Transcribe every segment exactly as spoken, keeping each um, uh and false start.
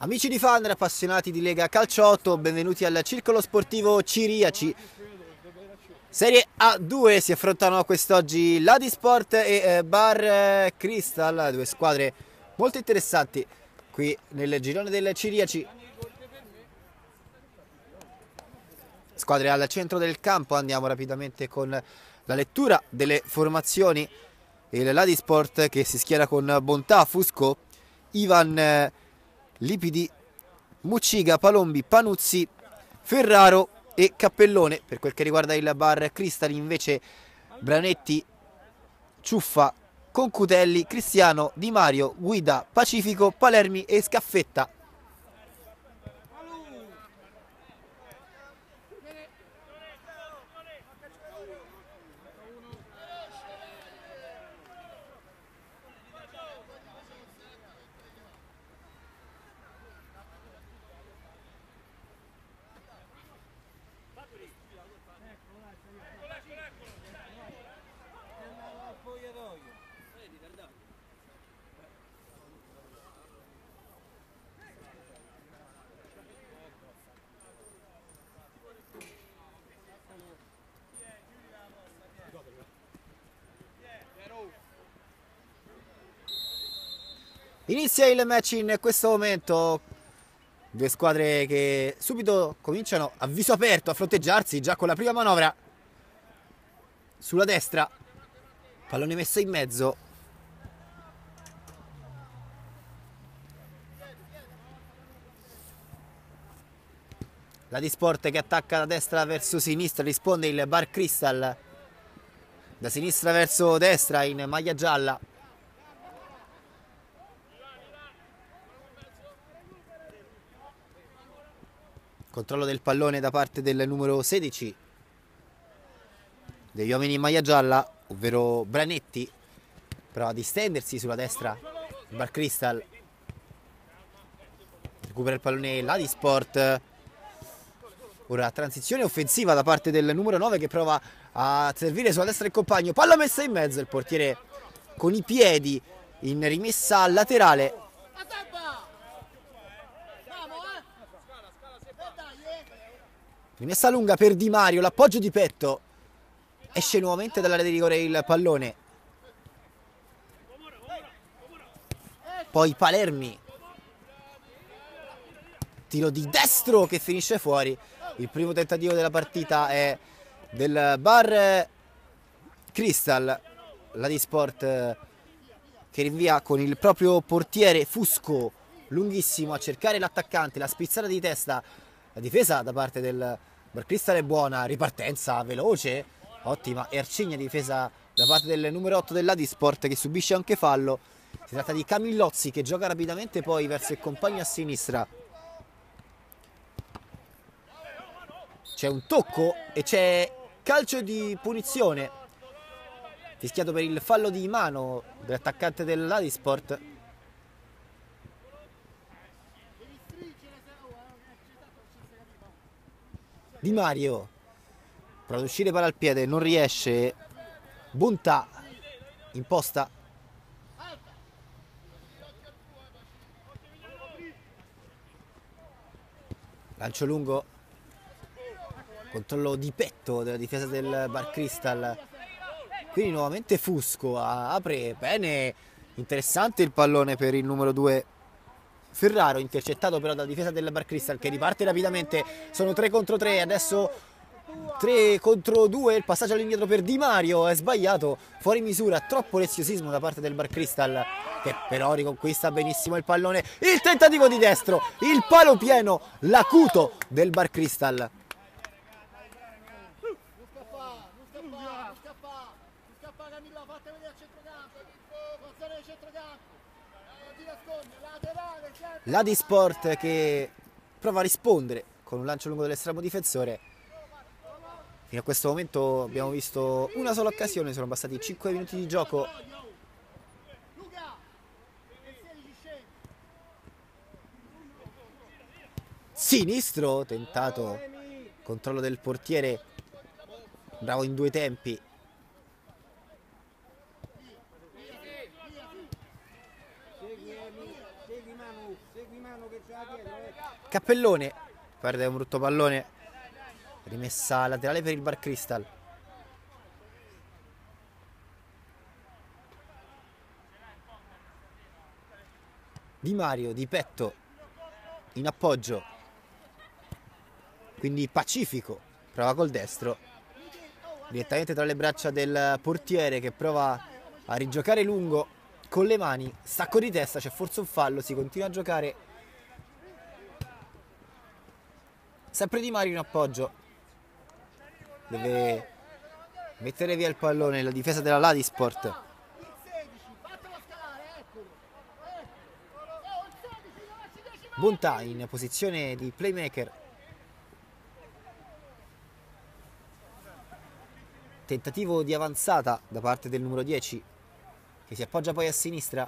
Amici di fan e appassionati di Lega Calciotto, benvenuti al Circolo Sportivo Ciriaci. Serie A due si affrontano quest'oggi Ladisport e eh, Bar Cristal, due squadre molto interessanti qui nel girone del Ciriaci. Squadre al centro del campo, andiamo rapidamente con la lettura delle formazioni. Il Ladisport che si schiera con Bontà, Fusco, Ivan, eh, Lipidi, Mucciga, Palombi, Panuzzi, Ferraro e Cappellone. Per quel che riguarda il Bar Cristal invece Branetti, Ciuffa, Concutelli, Cristiano, Di Mario, Guida, Pacifico, Palermi e Scaffetta. Inizia il match in questo momento, due squadre che subito cominciano a viso aperto a fronteggiarsi già con la prima manovra. Sulla destra, pallone messo in mezzo. Ladisport che attacca da destra verso sinistra, risponde il Bar Cristal da sinistra verso destra in maglia gialla. Controllo del pallone da parte del numero sedici degli uomini in maglia gialla, ovvero Branetti. Prova a distendersi sulla destra il Bar Cristal. Recupera il pallone Ladisport. Ora transizione offensiva da parte del numero nove che prova a servire sulla destra il compagno. Palla messa in mezzo, il portiere con i piedi in rimessa laterale. Rimessa lunga per Di Mario, l'appoggio di petto. Esce nuovamente dall'area di rigore il pallone. Poi Palermi. Tiro di destro che finisce fuori. Il primo tentativo della partita è del Bar Cristal. Ladisport che rinvia con il proprio portiere Fusco, lunghissimo, a cercare l'attaccante, la spizzata di testa. La difesa da parte del Bar Cristal è buona, ripartenza veloce, ottima e arcigna difesa da parte del numero otto del Ladisport che subisce anche fallo. Si tratta di Camillozzi che gioca rapidamente poi verso il compagno a sinistra. C'è un tocco e c'è calcio di punizione fischiato per il fallo di mano dell'attaccante del Ladisport. Di Mario prova ad uscire palla al piede, non riesce. Bontà imposta. Lancio lungo. Controllo di petto della difesa del Bar Cristal. Quindi nuovamente Fusco apre bene. Interessante il pallone per il numero due Ferraro, intercettato però dalla difesa del Bar Cristal che riparte rapidamente. Sono tre contro tre, adesso tre contro due. Il passaggio all'indietro per Di Mario è sbagliato, fuori misura, troppo leziosismo da parte del Bar Cristal che però riconquista benissimo il pallone. Il tentativo di destro, il palo pieno, l'acuto del Bar Cristal. Ladisport che prova a rispondere con un lancio lungo dell'estremo difensore. Fino a questo momento abbiamo visto una sola occasione, sono bastati cinque minuti di gioco. Sinistro, tentato, controllo del portiere, bravo in due tempi. Cappellone perde un brutto pallone, rimessa laterale per il Bar Cristal. Di Mario di petto in appoggio, quindi pacifico, prova col destro direttamente tra le braccia del portiere che prova a rigiocare lungo con le mani, stacco di testa, c'è forse un fallo, si continua a giocare. Sempre Di Mario in appoggio, deve mettere via il pallone la difesa della Ladisport. Bontà in posizione di playmaker, tentativo di avanzata da parte del numero dieci che si appoggia poi a sinistra.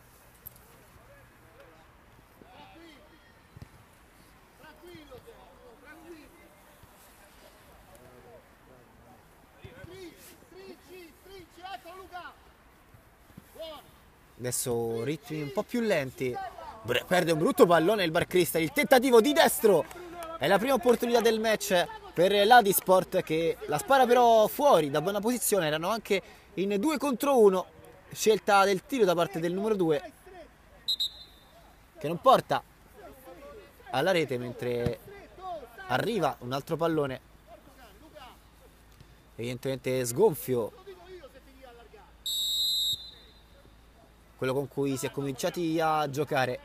Adesso ritmi un po' più lenti, perde un brutto pallone il Bar Cristal, il tentativo di destro, è la prima opportunità del match per l'Adisport che la spara però fuori da buona posizione, erano anche in due contro uno, scelta del tiro da parte del numero due che non porta alla rete mentre arriva un altro pallone, evidentemente sgonfio, quello con cui si è cominciati a giocare.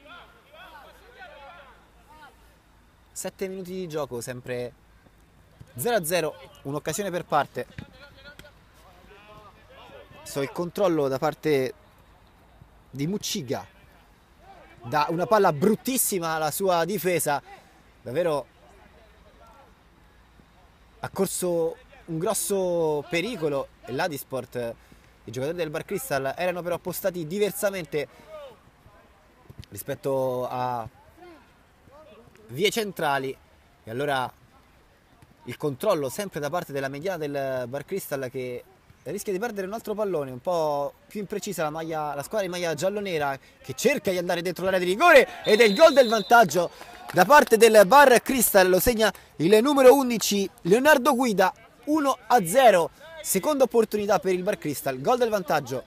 Sette minuti di gioco, sempre zero a zero, un'occasione per parte. So il controllo da parte di Mucciga, da una palla bruttissima alla sua difesa, davvero ha corso un grosso pericolo e l'Adisport, i giocatori del Bar Cristal erano però appostati diversamente rispetto a vie centrali e allora il controllo sempre da parte della mediana del Bar Cristal che rischia di perdere un altro pallone, un po' più imprecisa la, maglia, la squadra di maglia giallonera che cerca di andare dentro l'area di rigore ed è il gol del vantaggio da parte del Bar Cristal, lo segna il numero undici Leonardo Guida, uno a zero. Seconda opportunità per il Bar Cristal, gol del vantaggio.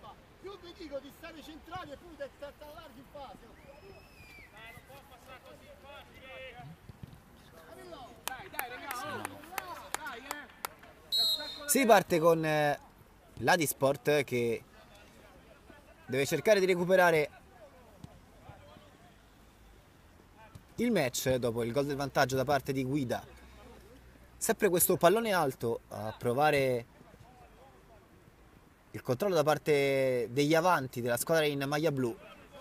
Si parte con eh, l'Adisport che deve cercare di recuperare il match dopo il gol del vantaggio da parte di Guida. Sempre questo pallone alto a provare il controllo da parte degli avanti della squadra in maglia blu,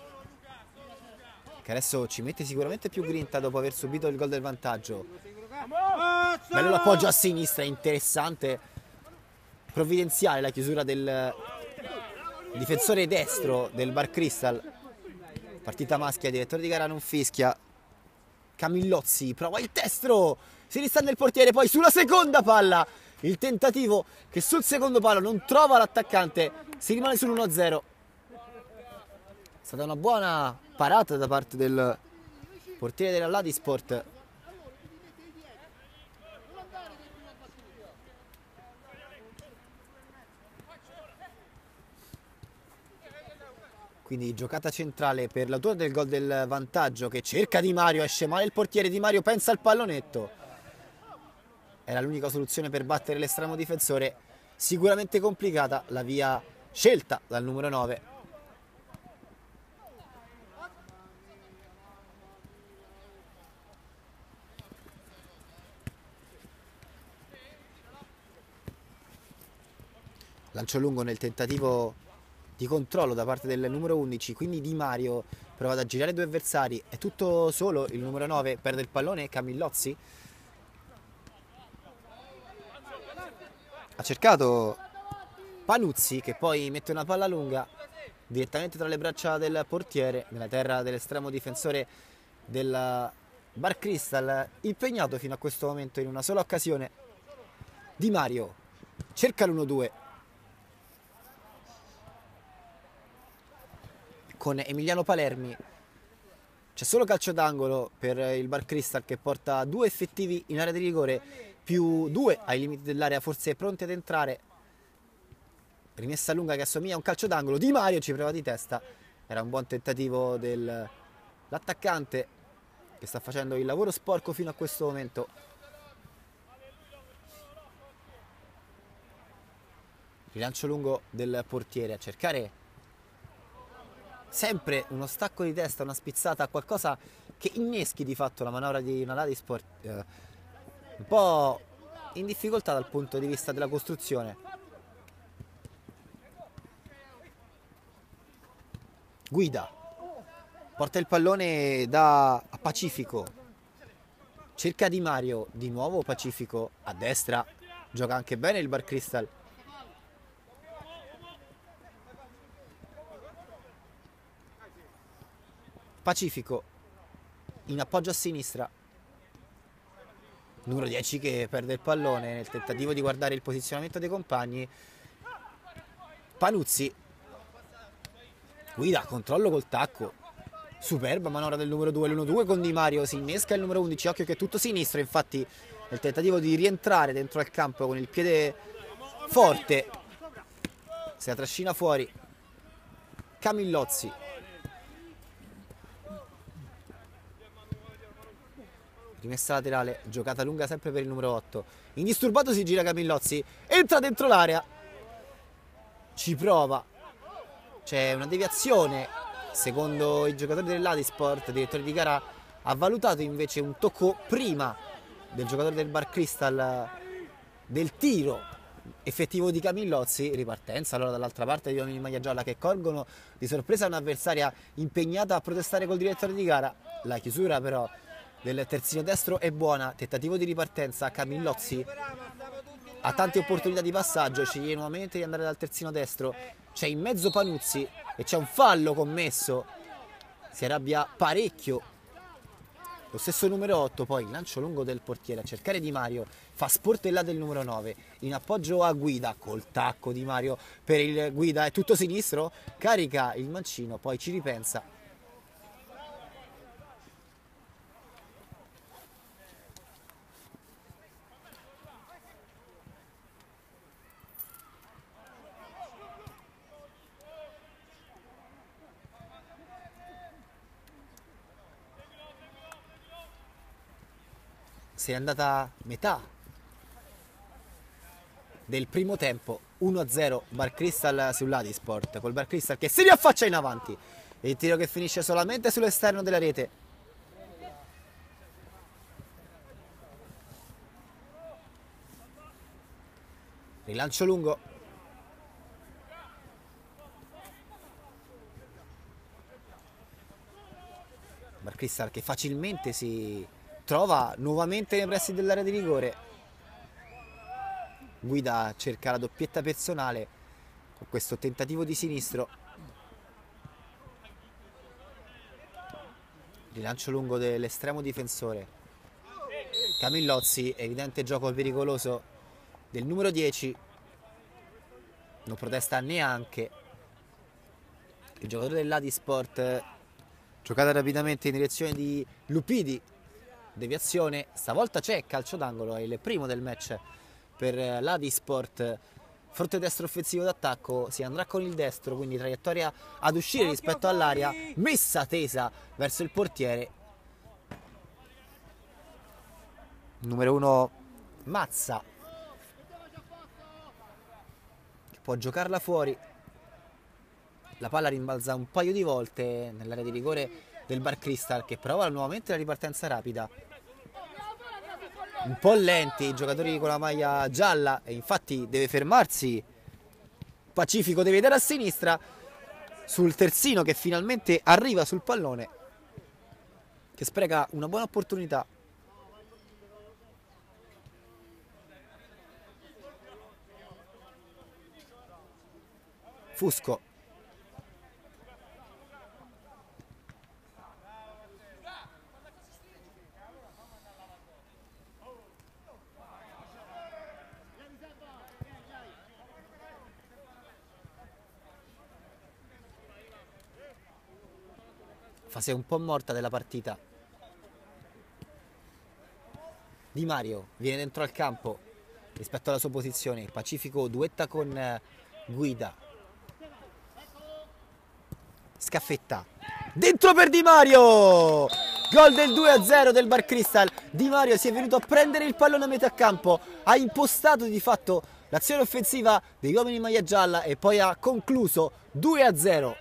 che adesso ci mette sicuramente più grinta dopo aver subito il gol del vantaggio. Bello l'appoggio a sinistra, interessante, provvidenziale la chiusura del difensore destro del Bar Cristal. Partita maschia, direttore di gara non fischia. Camillozzi prova il destro, si ristende il portiere, poi sulla seconda palla il tentativo che sul secondo palo non trova l'attaccante, si rimane sull'uno a zero. È stata una buona parata da parte del portiere della Ladisport. Quindi giocata centrale per l'autore del gol del vantaggio che cerca Di Mario, esce male il portiere, Di Mario pensa al pallonetto. Era l'unica soluzione per battere l'estremo difensore, sicuramente complicata la via scelta dal numero nove. Lancio lungo nel tentativo di controllo da parte del numero undici, quindi Di Mario prova ad aggirare due avversari, è tutto solo il numero nove, perde il pallone, Camillozzi ha cercato Panuzzi che poi mette una palla lunga direttamente tra le braccia del portiere nella terra dell'estremo difensore del Bar Cristal, impegnato fino a questo momento in una sola occasione. Di Mario cerca l'uno due con Emiliano Palermi, C'è solo calcio d'angolo per il Bar Cristal, che porta due effettivi in area di rigore più due ai limiti dell'area, forse pronti ad entrare. Rimessa lunga che assomiglia a un calcio d'angolo. Di Mario ci prova di testa. Era un buon tentativo dell'attaccante, che sta facendo il lavoro sporco fino a questo momento. Rilancio lungo del portiere a cercare sempre uno stacco di testa, una spizzata, qualcosa che inneschi di fatto la manovra di una Ladisport eh, un po' in difficoltà dal punto di vista della costruzione. Guida, porta il pallone da a Pacifico, cerca Di Mario, di nuovo Pacifico a destra, gioca anche bene il Bar Cristal. Pacifico in appoggio a sinistra, numero dieci che perde il pallone nel tentativo di guardare il posizionamento dei compagni. Panuzzi, guida, controllo col tacco, superba manovra del numero due, l'uno due con Di Mario, si innesca il numero undici, occhio che è tutto sinistro, infatti nel tentativo di rientrare dentro al campo con il piede forte se la trascina fuori Camillozzi. Rimessa laterale, giocata lunga sempre per il numero otto. Indisturbato si gira Camillozzi, entra dentro l'area, ci prova, c'è una deviazione. Secondo i giocatori dell'Adisport, il direttore di gara ha valutato invece un tocco prima del giocatore del Bar Cristal del tiro effettivo di Camillozzi. Ripartenza allora dall'altra parte di uomini in maglia gialla che colgono di sorpresa un'avversaria impegnata a protestare col direttore di gara. La chiusura però del terzino destro è buona, tentativo di ripartenza. Camillozzi ha tante opportunità di passaggio, sceglie nuovamente di andare dal terzino destro, c'è in mezzo Panuzzi e c'è un fallo commesso, si arrabbia parecchio lo stesso numero otto. Poi lancio lungo del portiere a cercare Di Mario, fa sportella del numero nove in appoggio a Guida, col tacco Di Mario per il Guida, è tutto sinistro, carica il mancino, poi ci ripensa. Si è andata metà del primo tempo, uno a zero Bar Cristal sull'Adisport, col Bar Cristal che si riaffaccia in avanti, il tiro che finisce solamente sull'esterno della rete. Rilancio lungo, Bar Cristal che facilmente si trova nuovamente nei pressi dell'area di rigore. Guida cerca la doppietta personale con questo tentativo di sinistro. Rilancio lungo dell'estremo difensore Camillozzi, evidente gioco pericoloso del numero dieci, non protesta neanche il giocatore dell'Adisport. Giocata rapidamente in direzione di Lupidi, deviazione, stavolta c'è calcio d'angolo, è il primo del match per l'Adisport. Fronte destro offensivo d'attacco, si andrà con il destro, quindi traiettoria ad uscire rispetto all'area, messa tesa verso il portiere. Numero uno Mazza, che può giocarla fuori. La palla rimbalza un paio di volte nell'area di rigore del Bar Cristal, che prova nuovamente la ripartenza rapida. Un po' lenti i giocatori con la maglia gialla e infatti deve fermarsi. Pacifico deve dare a sinistra sul terzino che finalmente arriva sul pallone, che spreca una buona opportunità. Fusco, fase un po' morta della partita. Di Mario viene dentro al campo rispetto alla sua posizione. Pacifico duetta con Guida. Scaffetta. Dentro per Di Mario! Gol del due a zero del Bar Cristal. Di Mario si è venuto a prendere il pallone a metà campo, ha impostato di fatto l'azione offensiva degli uomini in maglia gialla e poi ha concluso due a zero.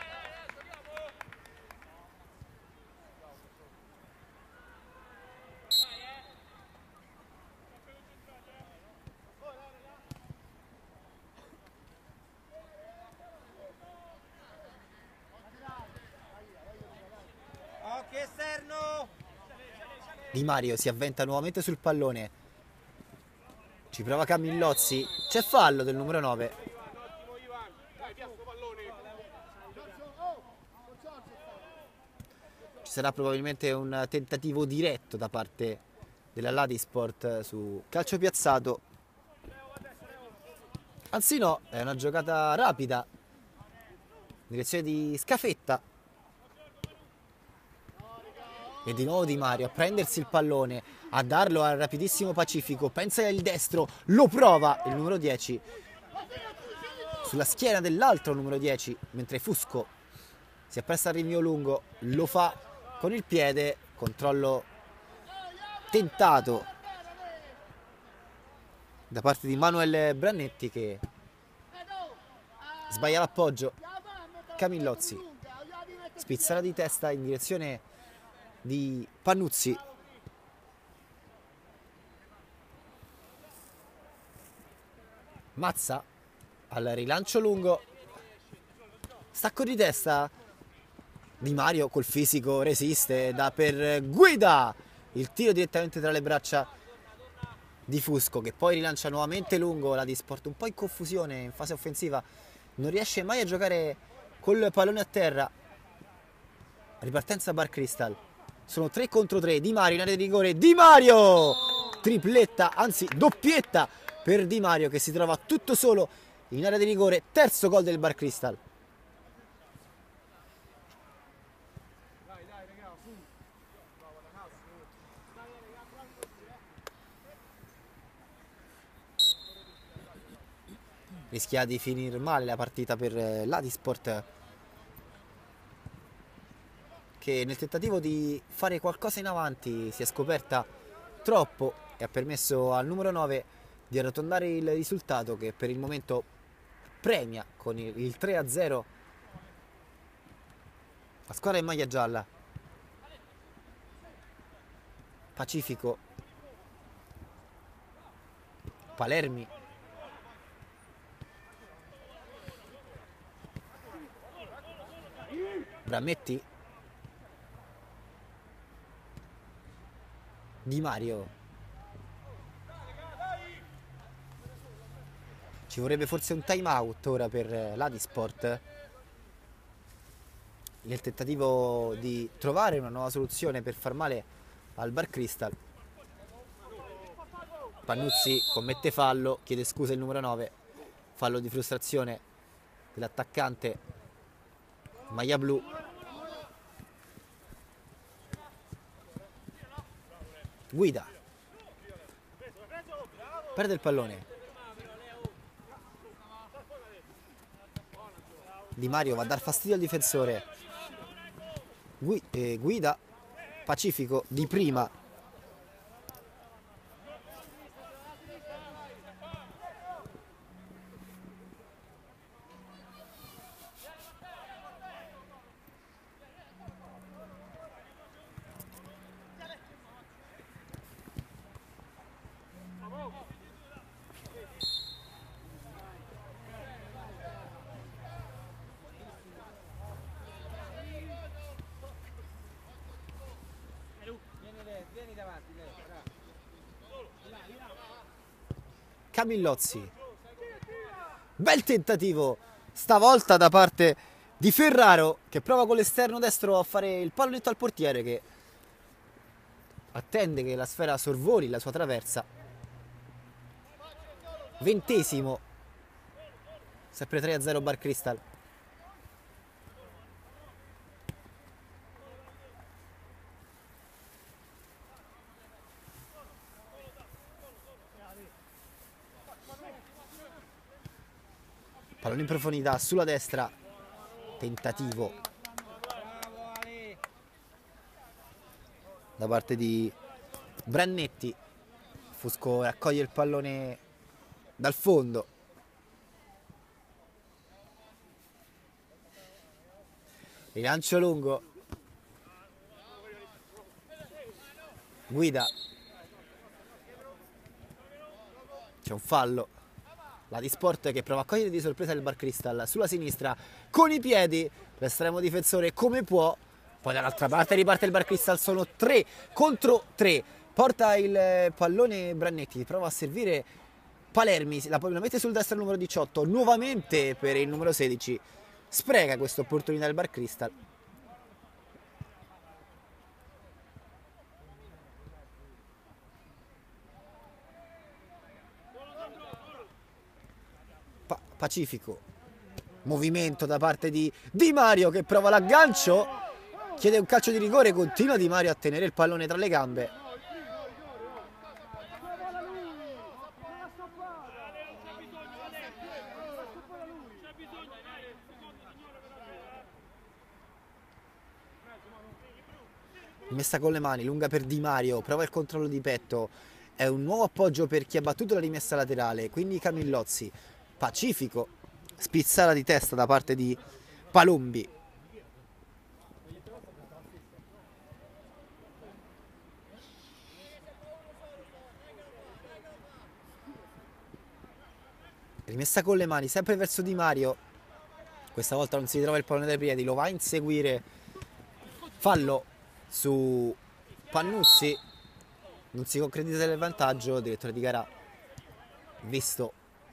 Di Mario si avventa nuovamente sul pallone. Ci prova Camillozzi. C'è fallo del numero nove. Ci sarà probabilmente un tentativo diretto da parte della Ladisport su calcio piazzato. Anzi no, è una giocata rapida. Direzione di Scafetta. E di nuovo Di Mario a prendersi il pallone, a darlo al rapidissimo Pacifico. Pensa il destro, lo prova il numero dieci sulla schiena dell'altro numero dieci, mentre Fusco si appresta al rinvio lungo, lo fa con il piede, controllo tentato da parte di Manuel Brannetti che sbaglia l'appoggio. Camillozzi spizzerà di testa in direzione di Pannuzzi. Mazza al rilancio lungo, stacco di testa. Di Mario col fisico resiste, dà per Guida, il tiro direttamente tra le braccia di Fusco che poi rilancia nuovamente lungo. Ladisport un po' in confusione in fase offensiva, non riesce mai a giocare col pallone a terra. Ripartenza Bar Cristal, sono tre contro tre. Di Mario in area di rigore. Di Mario! Tripletta, anzi doppietta per Di Mario che si trova tutto solo in area di rigore. Terzo gol del Bar Cristal. Rischia di finire male la partita per Ladisport, che nel tentativo di fare qualcosa in avanti si è scoperta troppo e ha permesso al numero nove di arrotondare il risultato, che per il momento premia con il tre a zero la squadra in maglia gialla. Pacifico, Palermi, Brametti, Di Mario. Ci vorrebbe forse un time out ora per Ladisport nel tentativo di trovare una nuova soluzione per far male al Bar Cristal. Pannuzzi commette fallo, chiede scusa il numero nove, fallo di frustrazione dell'attaccante maglia blu. Guida perde il pallone. Di Mario va a dar fastidio al difensore. Guida, Pacifico di prima. Camillozzi, bel tentativo stavolta da parte di Ferraro che prova con l'esterno destro a fare il pallonetto al portiere, che attende che la sfera sorvoli la sua traversa. Ventesimo, sempre tre a zero Bar Cristal. Pallone in profondità sulla destra, tentativo da parte di Brannetti. Fusco raccoglie il pallone dal fondo. Rilancio lungo. Guida. C'è un fallo. La Disport che prova a cogliere di sorpresa il Bar Cristal sulla sinistra con i piedi. L'estremo difensore come può. Poi dall'altra parte riparte il Bar Cristal. Sono tre contro tre. Porta il pallone Brannetti. Prova a servire Palermi. La, la mette sul destro il numero diciotto. Nuovamente per il numero sedici. Spreca questa opportunità il Bar Cristal. Pa Pacifico. Movimento da parte di Di Mario che prova l'aggancio. Chiede un calcio di rigore. Continua Di Mario a tenere il pallone tra le gambe. Messa con le mani, lunga per Di Mario, prova il controllo di petto, è un nuovo appoggio per chi ha battuto la rimessa laterale, quindi Camillozzi. Pacifico, spizzata di testa da parte di Palombi. Rimessa con le mani, sempre verso Di Mario, questa volta non si trova il pallone dai piedi, lo va a inseguire, fallo su Pannuzzi, non si concretizza il vantaggio, direttore di gara visto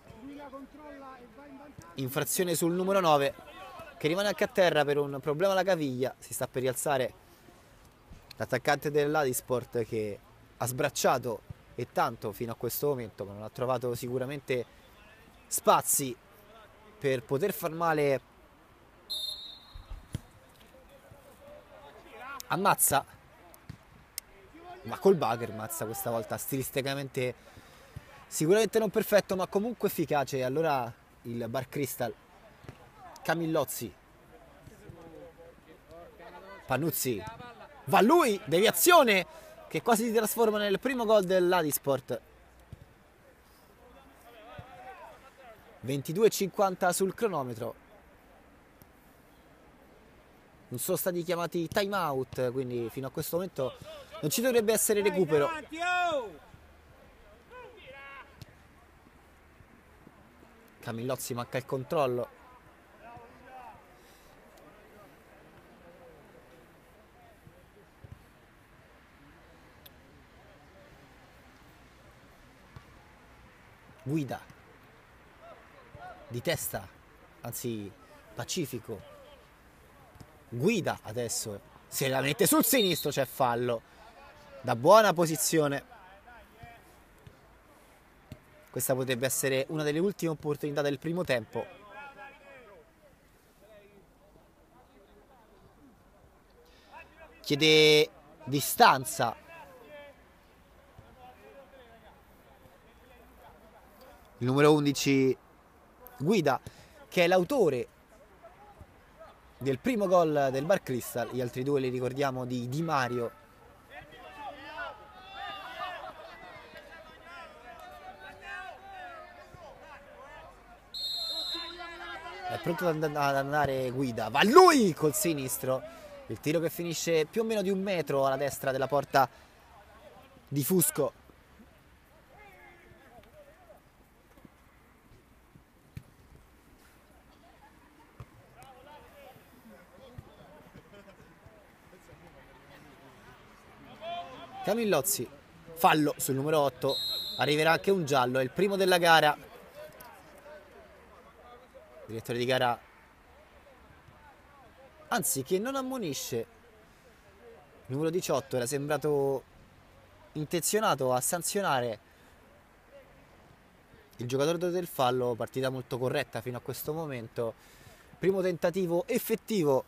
infrazione sul numero nove che rimane anche a terra per un problema alla caviglia. Si sta per rialzare l'attaccante dell'Adisport che ha sbracciato e tanto fino a questo momento, ma non ha trovato sicuramente spazi per poter far male. Ammazza, ma col bugger Mazza questa volta, stilisticamente sicuramente non perfetto ma comunque efficace. Allora il Bar Cristal. Camillozzi, Pannuzzi, va lui, deviazione che quasi si trasforma nel primo gol dell'Adisport. ventidue e cinquanta sul cronometro. Non sono stati chiamati time out, quindi fino a questo momento non ci dovrebbe essere recupero. Camillozzi manca il controllo. Guida di testa, anzi Pacifico. Guida adesso, se la mette sul sinistro, c'è fallo da buona posizione. Questa potrebbe essere una delle ultime opportunità del primo tempo. Chiede distanza il numero undici Guida, che è l'autore del primo gol del Bar Cristal. Gli altri due li ricordiamo di Di Mario è pronto ad andare Guida, va lui col sinistro, il tiro che finisce più o meno di un metro alla destra della porta di Fusco. Camillozzi, fallo sul numero otto, arriverà anche un giallo, è il primo della gara. Direttore di gara, anzi che non ammonisce, il numero diciotto era sembrato intenzionato a sanzionare il giocatore del fallo. Partita molto corretta fino a questo momento, primo tentativo effettivo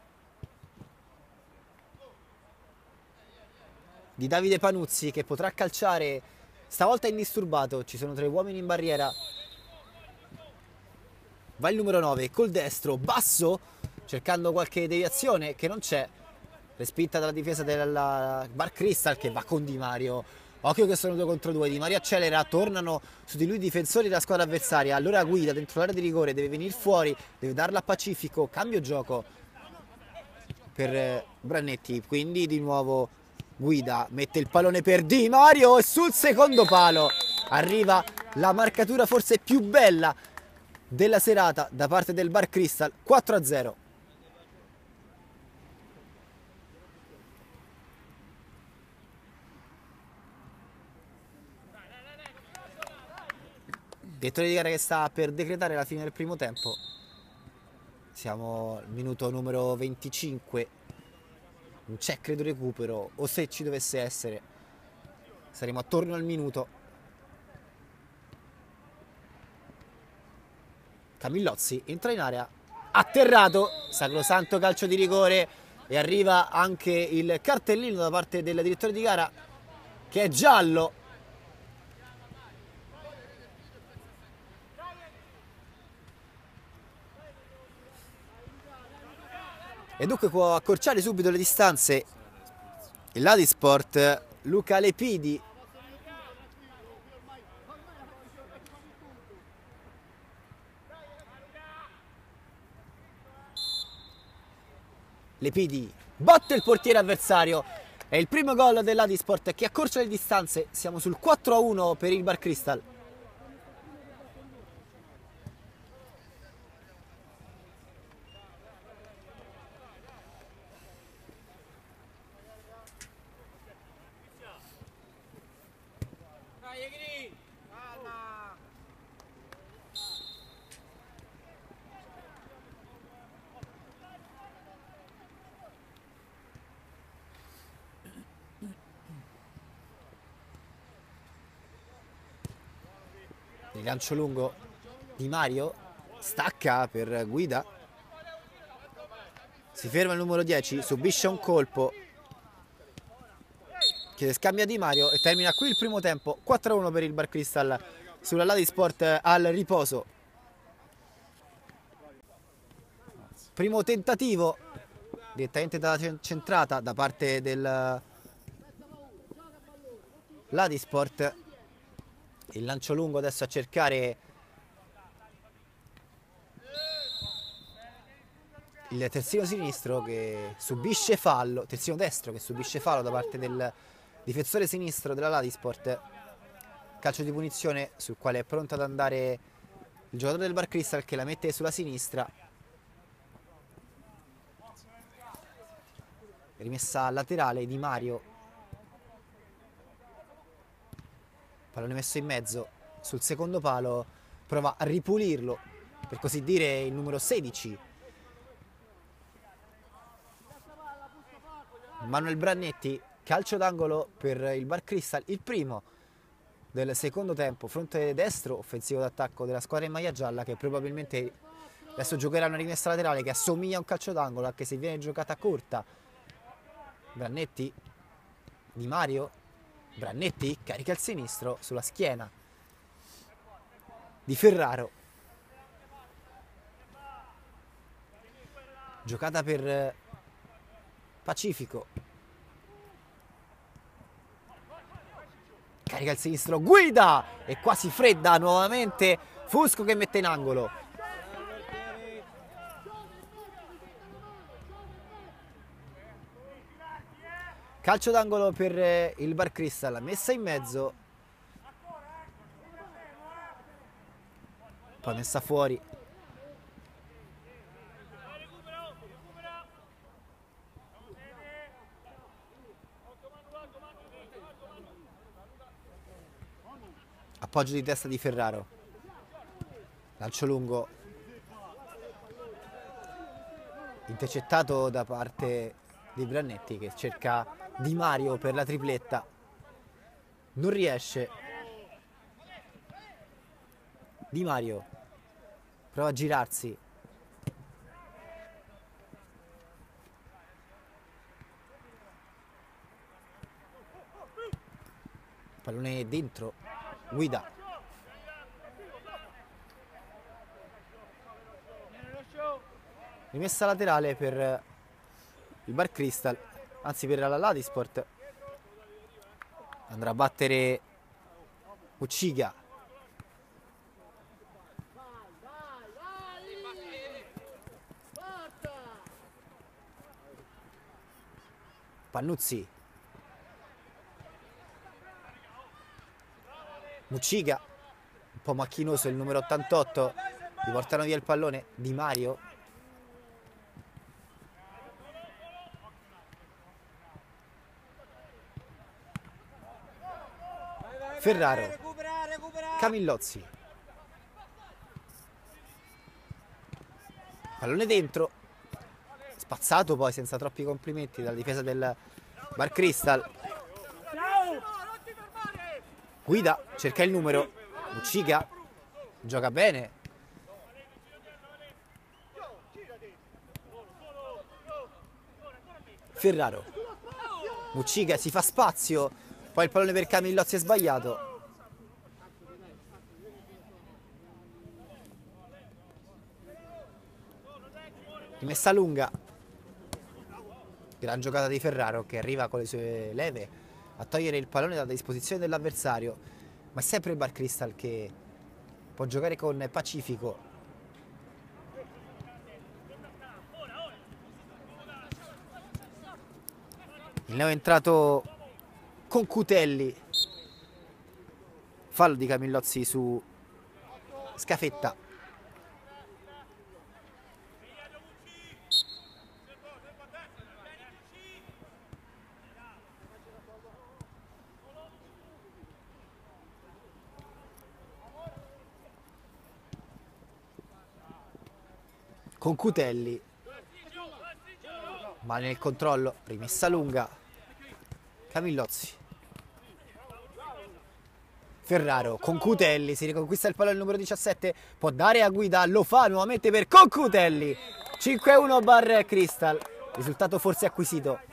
di Davide Panuzzi che potrà calciare stavolta indisturbato. Ci sono tre uomini in barriera. Va il numero nove col destro, basso, cercando qualche deviazione che non c'è. Respinta dalla difesa della Bar Crystal che va con Di Mario. Occhio che sono due contro due. Di Mario accelera, tornano su di lui i difensori della squadra avversaria. Allora guida dentro l'area di rigore, deve venire fuori, deve darla a Pacifico. Cambio gioco per Brannetti, quindi di nuovo guida, mette il pallone per Di Mario e sul secondo palo arriva la marcatura forse più bella della serata da parte del Bar Crystal. Quattro a zero. Direttore di gara che sta per decretare la fine del primo tempo. Siamo al minuto numero venticinque. Non c'è credo recupero, o se ci dovesse essere saremo attorno al minuto. Camillozzi entra in area, atterrato, sacrosanto calcio di rigore e arriva anche il cartellino da parte del direttore di gara che è giallo. E dunque può accorciare subito le distanze il Ladisport. Luca Lepidi Lepidi batte il portiere avversario. È il primo gol del Ladisport che accorcia le distanze. Siamo sul quattro a uno per il Bar Crystal. Il lancio lungo di Mario, stacca per Guida, si ferma il numero dieci, subisce un colpo, chiede scambia Di Mario e termina qui il primo tempo. Quattro a uno per il Bar Crystal sulla Ladisport al riposo. Primo tentativo direttamente dalla centrata da parte del Ladisport. Il lancio lungo adesso a cercare il terzino sinistro che subisce fallo, terzino destro che subisce fallo da parte del difensore sinistro della Ladisport. Calcio di punizione sul quale è pronto ad andare il giocatore del Bar Crystal che la mette sulla sinistra. Rimessa laterale Di Mario. Pallone messo in mezzo sul secondo palo, prova a ripulirlo, per così dire il numero sedici. Manuel Brannetti, calcio d'angolo per il Bar Crystal, il primo del secondo tempo, fronte destro, offensivo d'attacco della squadra in maglia gialla che probabilmente adesso giocherà una rimessa laterale che assomiglia a un calcio d'angolo anche se viene giocata corta. Brannetti, Di Mario, Brannetti carica il sinistro sulla schiena di Ferraro. Giocata per Pacifico. Carica il sinistro, Guida e quasi fredda nuovamente Fusco che mette in angolo. Calcio d'angolo per il Bar Crystal, messa in mezzo, poi messa fuori. Appoggio di testa di Ferraro, lancio lungo, intercettato da parte di Brannetti che cerca Di Mario per la tripletta, non riesce. Di Mario prova a girarsi, pallone dentro, Guida rimessa laterale per il Bar Cristal, anzi per la Ladisport. Andrà a battere Ucciga. Pannuzzi. Mucciga, un po' macchinoso il numero ottantotto, gli portano via il pallone. Di Mario. Ferraro. Camillozzi. Pallone dentro. Spazzato poi senza troppi complimenti dalla difesa del Bar Cristal. Guida, cerca il numero. Mucciga gioca bene. Ferraro. Mucciga si fa spazio. Poi il pallone per Camillozzi è sbagliato. Rimessa lunga. Gran giocata di Ferraro che arriva con le sue leve a togliere il pallone dalla disposizione dell'avversario, ma è sempre il Bar Cristal che può giocare con Pacifico. Il neo è entrato con Cutelli. Fallo di Camillozzi su Scafetta. Con Cutelli, ma nel controllo, rimessa lunga. Camillozzi. Ferraro con Cutelli, si riconquista il pallone il numero diciassette, può dare a Guida, lo fa nuovamente per Concutelli. cinque a uno Bar Cristal, risultato forse acquisito.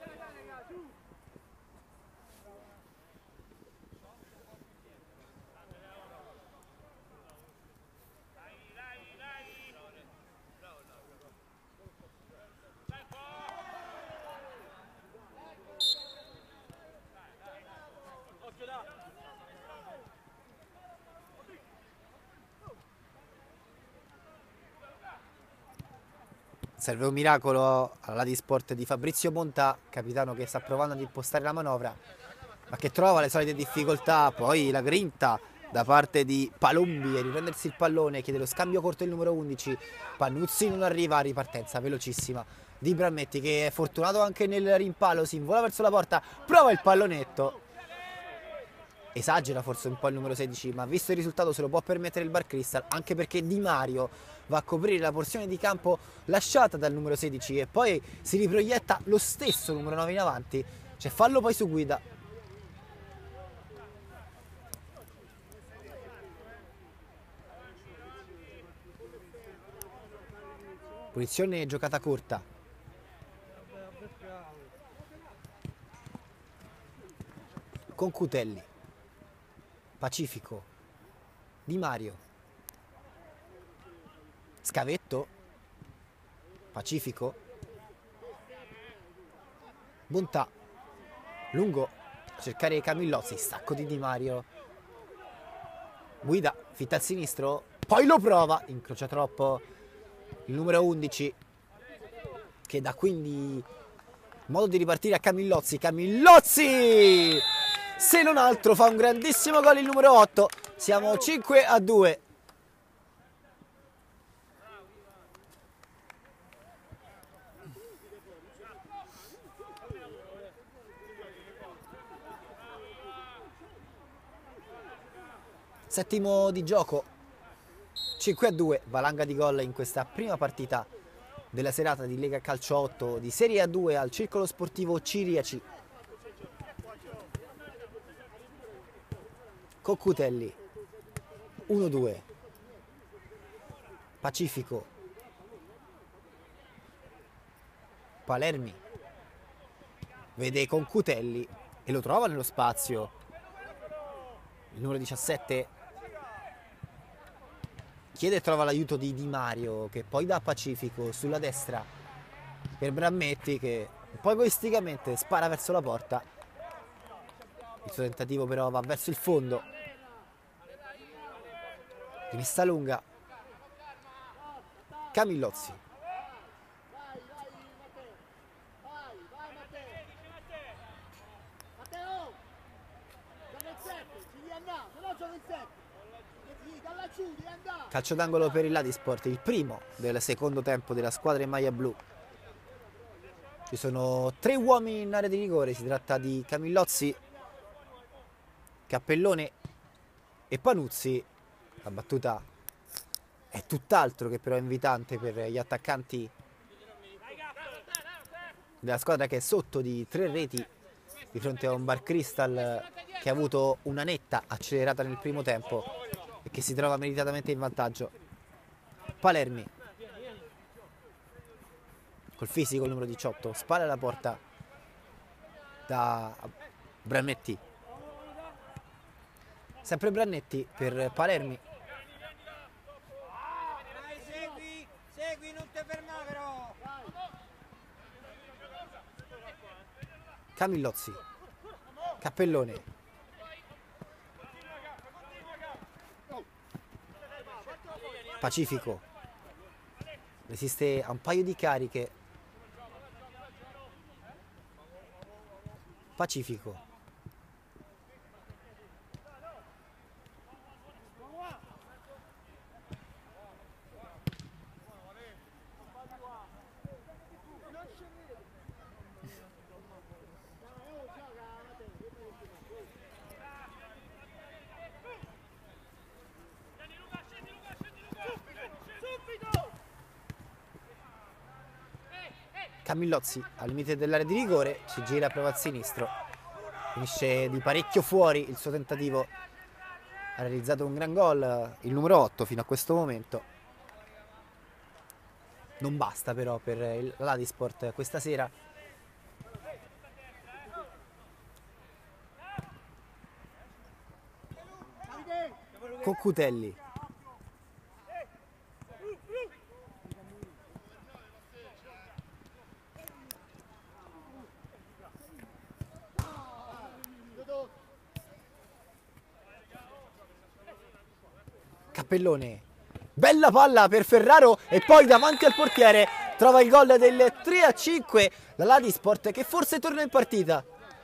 Serve un miracolo alla Ladisport di Fabrizio Bontà, capitano che sta provando ad impostare la manovra, ma che trova le solite difficoltà. Poi la grinta da parte di Palombi a riprendersi il pallone, chiede lo scambio corto il numero undici. Pannuzzi non arriva, ripartenza velocissima di Brammetti che è fortunato anche nel rimpallo, si invola verso la porta, prova il pallonetto. Esagera forse un po' il numero sedici, ma visto il risultato se lo può permettere il Bar Cristal, anche perché Di Mario va a coprire la porzione di campo lasciata dal numero sedici e poi si riproietta lo stesso numero nove in avanti. C'è fallo poi su Guida. Punizione giocata corta. Con Cutelli. Pacifico. Di Mario. Scavetto. Pacifico. Bontà. Lungo. A cercare Camillozzi. Stacco di Di Mario. Guida. Fitta al sinistro. Poi lo prova. Incrocia troppo il numero undici. Che dà quindi modo di ripartire a Camillozzi. Camillozzi! Se non altro fa un grandissimo gol il numero otto. Siamo cinque a due. Settimo di gioco. cinque a due. Valanga di gol in questa prima partita della serata di Lega Calcio otto di Serie A due al Circolo Sportivo Ciriaci. Coccutelli. uno due. Pacifico. Palermi. Vede Concutelli e lo trova nello spazio. Il numero diciassette chiede e trova l'aiuto di Di Mario, che poi dà a Pacifico sulla destra per Brammetti, che poi egoisticamente spara verso la porta. Il suo tentativo però va verso il fondo. Rimessa lunga. Camillozzi. Calcio d'angolo per il Ladisport, il primo del secondo tempo della squadra in maglia blu. Ci sono tre uomini in area di rigore, si tratta di Camillozzi, Cappellone e Panuzzi. La battuta è tutt'altro che però invitante per gli attaccanti della squadra, che è sotto di tre reti di fronte a un Bar Cristal che ha avuto una netta accelerata nel primo tempo e che si trova meritatamente in vantaggio. Palermi col fisico, il numero diciotto, spalla alla porta da Brannetti. Sempre Brannetti per Palermi. Dai, segui, segui, non ti fermare però. Camillozzi, Cappellone, Pacifico, resiste a un paio di cariche. Pacifico, Camillozzi al limite dell'area di rigore, si gira, prova al sinistro, finisce di parecchio fuori il suo tentativo. Ha realizzato un gran gol il numero otto fino a questo momento. Non basta però per l'Adisport questa sera. Coccutelli, Cappellone, bella palla per Ferraro e poi davanti al portiere trova il gol del tre a cinque la Ladisport, che forse torna in partita.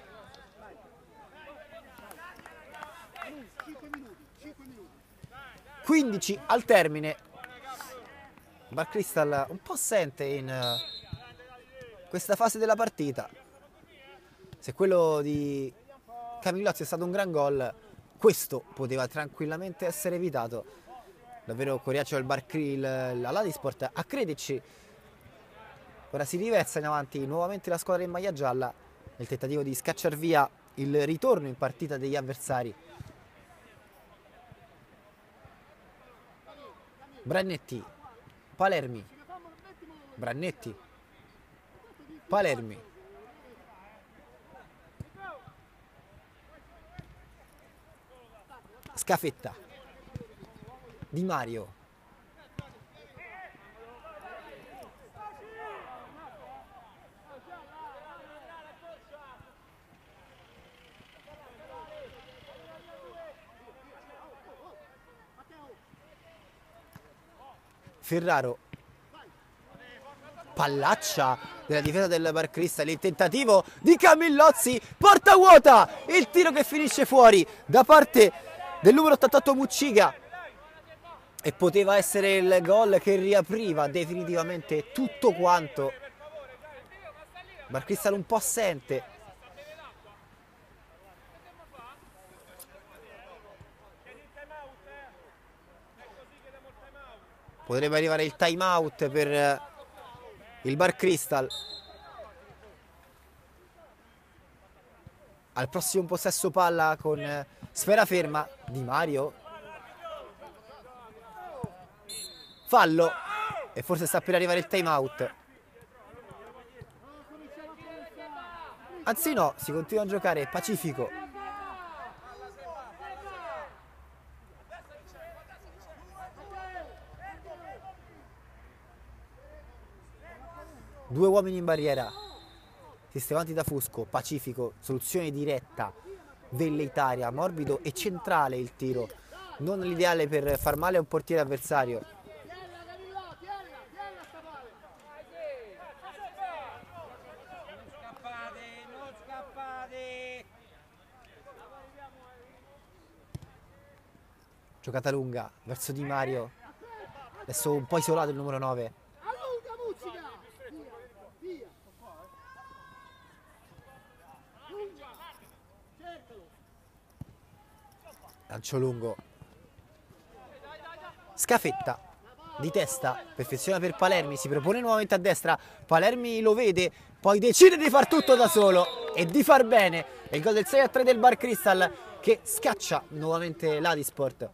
quindici al termine. Bar Cristal un po' assente in questa fase della partita. Se quello di Camillozzi è stato un gran gol, questo poteva tranquillamente essere evitato. Davvero coriaceo il Bar Cristal, la Ladisport a crederci. Ora si riversa in avanti nuovamente la squadra in maglia gialla nel tentativo di scacciar via il ritorno in partita degli avversari. Brannetti, Palermi, Brannetti, Palermi, Scafetta, Di Mario, Ferraro, pallaccia della difesa del Bar Cristal, il tentativo di Camillozzi, porta vuota, il tiro che finisce fuori da parte del numero ottantotto Mucciga, e poteva essere il gol che riapriva definitivamente tutto quanto. Bar Cristal un po' assente. Potrebbe arrivare il time out per il Bar Cristal. Al prossimo possesso palla con sfera ferma Di Mario. Fallo. E forse sta per arrivare il time out. Anzi no, si continua a giocare. Pacifico. Due uomini in barriera, sistemati da Fusco, Pacifico, soluzione diretta, velleitaria, morbido e centrale il tiro. Non l'ideale per far male a un portiere avversario. Non scappate, non scappate. Giocata lunga verso Di Mario. Adesso un po' isolato il numero nove. Lancio lungo. Scafetta di testa, perfeziona per Palermi, si propone nuovamente a destra, Palermi lo vede, poi decide di far tutto da solo e di far bene. È il gol del sei a tre del Bar Cristal che scaccia nuovamente l'Adisport.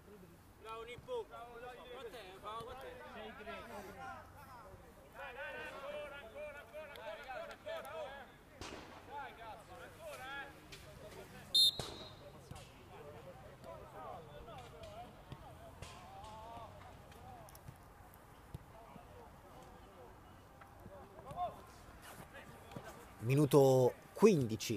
Minuto quindici.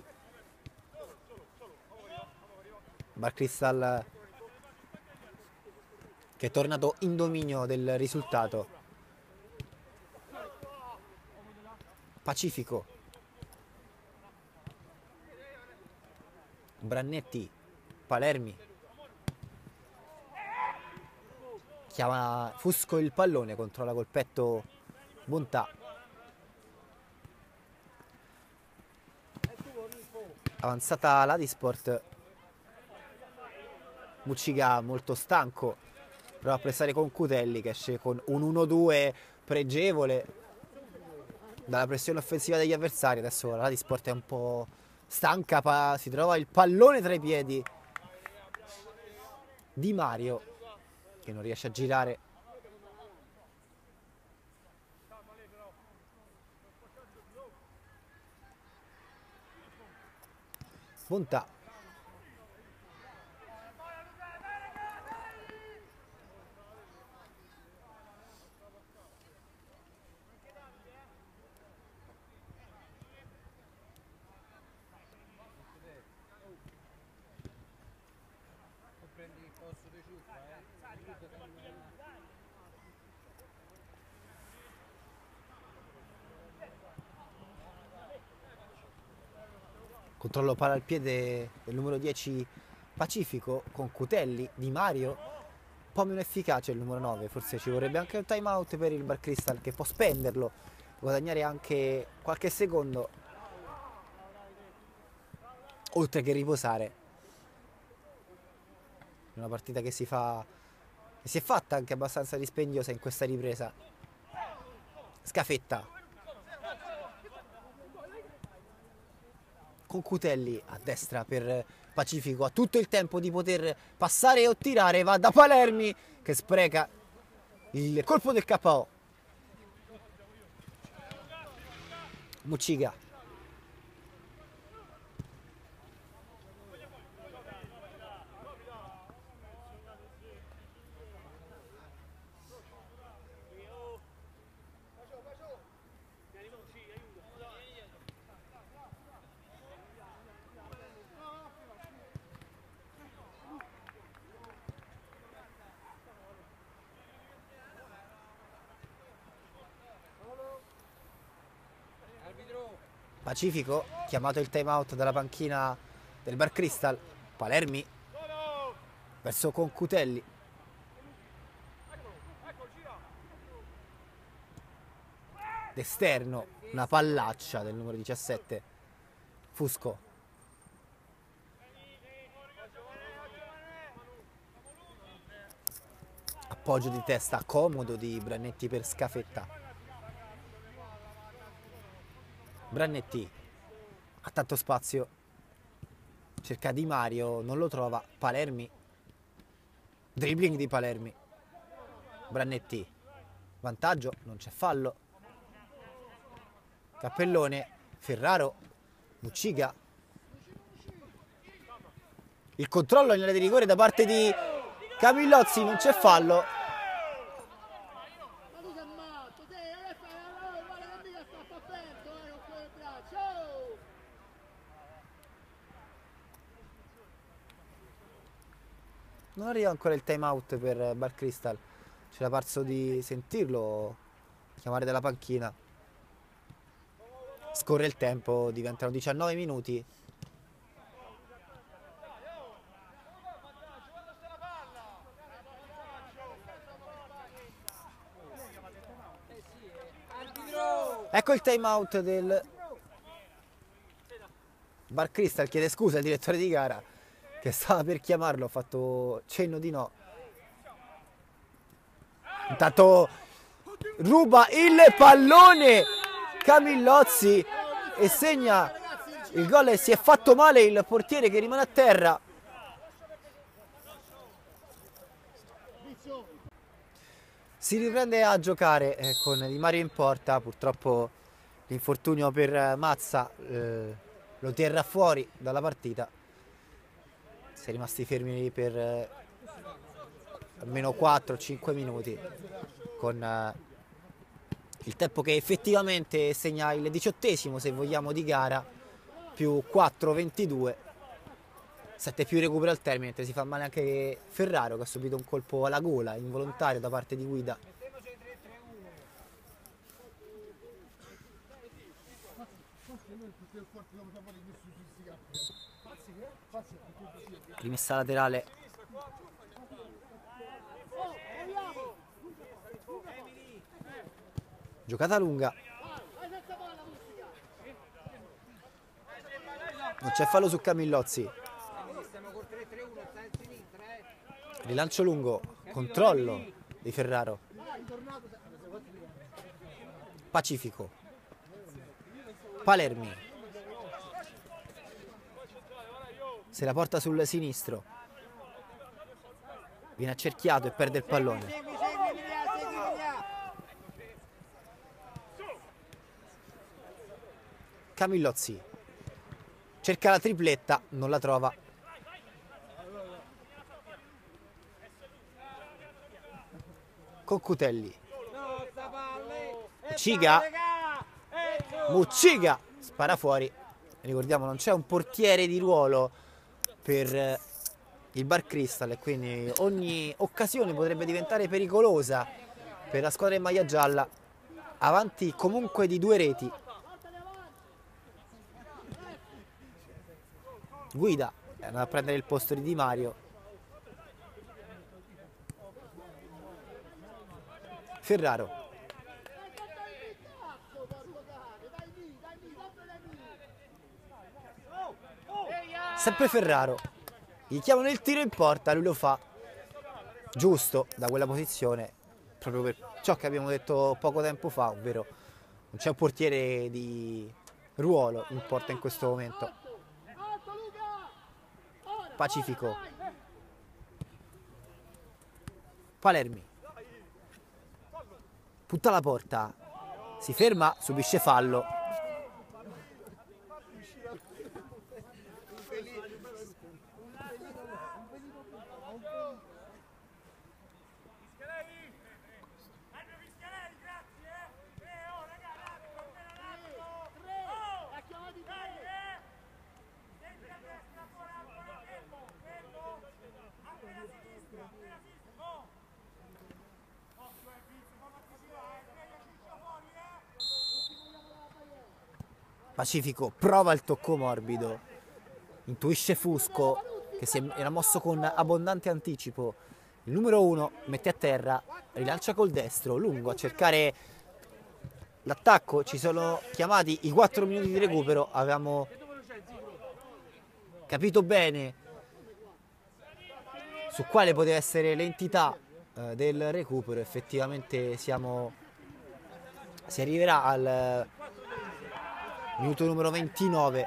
Bar Cristal che è tornato in dominio del risultato. Pacifico. Brannetti. Palermi. Chiama Fusco il pallone, controlla col petto Bontà. Avanzata l'Adisport. Mucciga molto stanco, prova a pressare con Cutelli che esce con un uno due pregevole dalla pressione offensiva degli avversari. Adesso l'Adisport è un po' stanca, si trova il pallone tra i piedi Di Mario che non riesce a girare. Bontà. Controllo palla al piede del numero dieci Pacifico con Cutelli, Di Mario, un po' meno efficace il numero nove, forse ci vorrebbe anche un time out per il Bar Cristal che può spenderlo, guadagnare anche qualche secondo, oltre che riposare. Una partita che si fa, che si è fatta anche abbastanza dispendiosa in questa ripresa. Scafetta. Con Cutelli a destra per Pacifico, ha tutto il tempo di poter passare o tirare, va da Palermi che spreca il colpo del K O. Mucciga. Pacifico, chiamato il time out dalla panchina del Bar Cristal. Palermi verso con Cutelli. D'esterno, una pallaccia del numero diciassette Fusco. Appoggio di testa comodo di Brannetti per Scafetta. Brannetti ha tanto spazio, cerca Di Mario, non lo trova. Palermi, dribbling di Palermi. Brannetti, vantaggio, non c'è fallo. Cappellone, Ferraro, Mucciga. Il controllo in area di rigore da parte di Camillozzi, non c'è fallo. Non arriva ancora il time out per Bar Cristal. C'era parso di sentirlo chiamare dalla panchina. Scorre il tempo, diventano diciannove minuti. Ecco il time out del Bar Cristal, chiede scusa al direttore di gara che stava per chiamarlo, ha fatto cenno di no. Intanto ruba il pallone Camillozzi e segna il gol e si è fatto male il portiere che rimane a terra. Si riprende a giocare eh, con Di Mario in porta, purtroppo l'infortunio per Mazza eh, lo terrà fuori dalla partita. Si è rimasti fermi per eh, almeno quattro cinque minuti con eh, il tempo che effettivamente segna il diciottesimo, se vogliamo, di gara, più quattro ventidue, sette più recupero al termine, mentre si fa male anche Ferraro che ha subito un colpo alla gola involontario da parte di Guida. Rimessa laterale. Giocata lunga. Non c'è fallo su Camillozzi. Rilancio lungo, controllo di Ferraro. Pacifico. Palermi. Se la porta sul sinistro. Viene accerchiato e perde il pallone. Camillozzi cerca la tripletta, non la trova. Concutelli. Mucciga. Mucciga spara fuori. Ricordiamo, non c'è un portiere di ruolo per il Bar Cristal e quindi ogni occasione potrebbe diventare pericolosa per la squadra in maglia gialla, avanti comunque di due reti. Guida è andato a prendere il posto di Di Mario. Ferraro. Sempre Ferraro. Gli chiamano il tiro in porta, lui lo fa giusto da quella posizione, proprio per ciò che abbiamo detto poco tempo fa, ovvero non c'è un portiere di ruolo in porta in questo momento. Pacifico. Palermi. Punta la porta. Si ferma, subisce fallo. Pacifico prova il tocco morbido, intuisce Fusco che si era mosso con abbondante anticipo. Il numero uno mette a terra, rilancia col destro, lungo a cercare l'attacco. Ci sono chiamati i quattro minuti di recupero, avevamo capito bene su quale poteva essere l'entità eh, del recupero. Effettivamente siamo, si arriverà al minuto numero ventinove.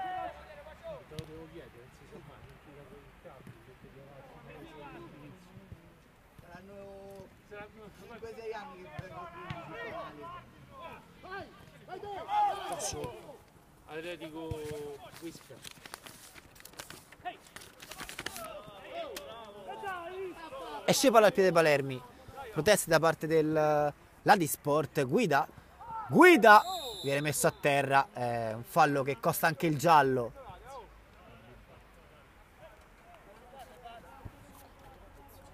Atletico Quisca. Esce palla al piede Palermi. Proteste da parte del Ladisport. Guida. Guida. Viene messo a terra. È un fallo che costa anche il giallo.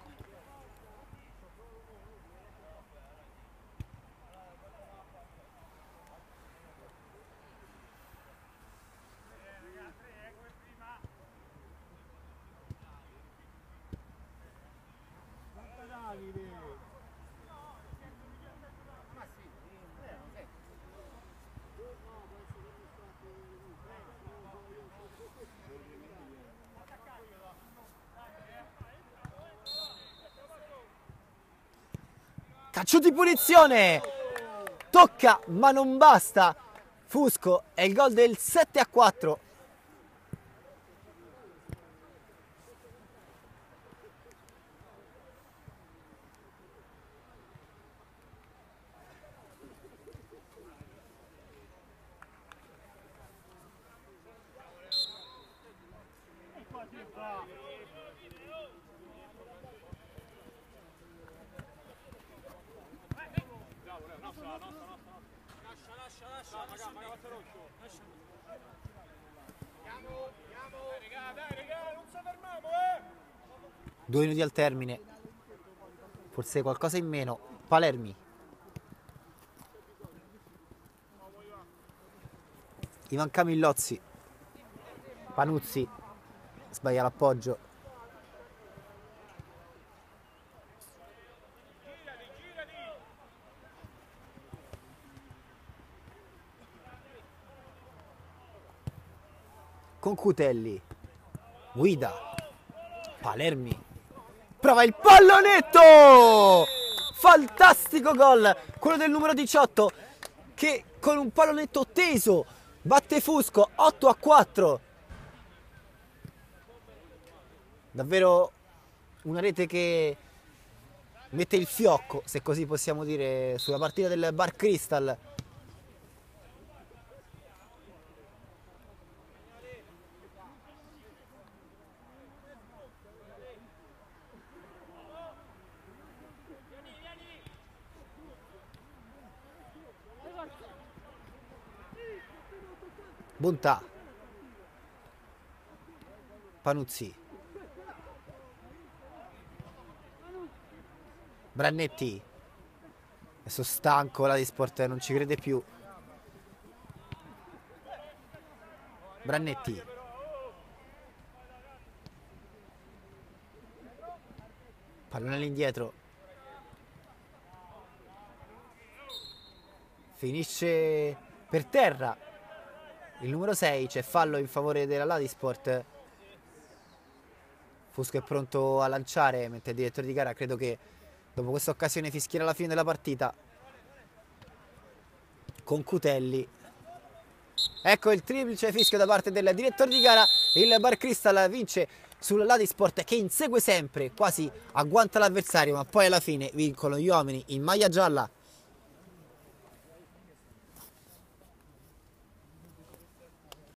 Calcio di punizione, tocca ma non basta. Fusco, è il gol del sette a quattro. Due minuti al termine, forse qualcosa in meno. Palermi, Ivan Camillozzi, Panuzzi sbaglia l'appoggio. Concutelli, guida, Palermi, prova il pallonetto, fantastico gol, quello del numero diciotto che con un pallonetto teso batte Fusco otto a quattro. Davvero una rete che mette il fiocco, se così possiamo dire, sulla partita del Bar Cristal. Bontà, Panuzzi, Brannetti, adesso stanco, la di Sport non ci crede più. Brannetti, pallone all'indietro, finisce per terra. Il numero sei, c'è fallo in favore della Ladisport. Fusco è pronto a lanciare, mentre il direttore di gara credo che dopo questa occasione fischierà la fine della partita. Concutelli. Ecco il triplice fischio da parte del direttore di gara. Il Bar Cristal vince sul Ladisport, che insegue sempre, quasi agguanta l'avversario, ma poi alla fine vincono gli uomini in maglia gialla.